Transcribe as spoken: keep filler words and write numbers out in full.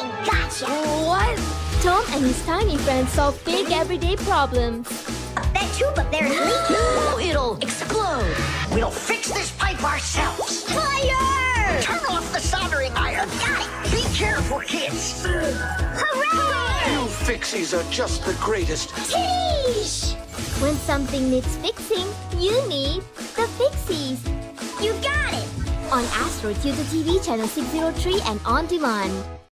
Oh, gotcha! What? Tom and his tiny friends solve big everyday problems. That tube up there is leaking. Oh, it'll explode. We'll fix this pipe ourselves. Fire! Turn off the soldering iron. Got it! Be careful, kids. Hooray! You Fixies are just the greatest. Sheesh! When something needs fixing, you need the Fixies. You got it! On Astro Tutor T V channel six oh three and on demand.